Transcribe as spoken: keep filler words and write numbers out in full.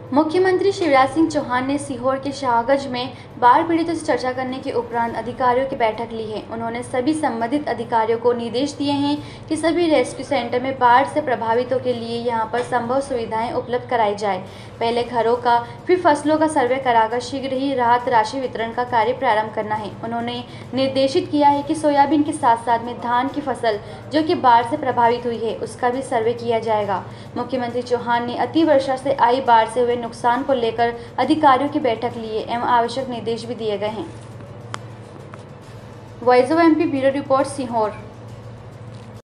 मुख्यमंत्री शिवराज सिंह चौहान ने सीहोर के शाहगंज में बाढ़ पीड़ितों से चर्चा करने के उपरांत अधिकारियों की बैठक ली है। उन्होंने सभी संबंधित अधिकारियों को निर्देश दिए हैं कि सभी रेस्क्यू सेंटर में बाढ़ से प्रभावितों के लिए यहां पर संभव सुविधाएं उपलब्ध कराई जाए। पहले घरों का, फिर फसलों का सर्वे कराकर शीघ्र ही राहत राशि वितरण का कार्य प्रारंभ करना है। उन्होंने निर्देशित किया है कि सोयाबीन के साथ साथ में धान की फसल जो कि बाढ़ से प्रभावित हुई है उसका भी सर्वे किया जाएगा। मुख्यमंत्री चौहान ने अति वर्षा से आई बाढ़ से हुए नुकसान को लेकर अधिकारियों की बैठक ली है एवं आवश्यक निर्देश भी दिए गए हैं। Voice of MP bureau report Sehore.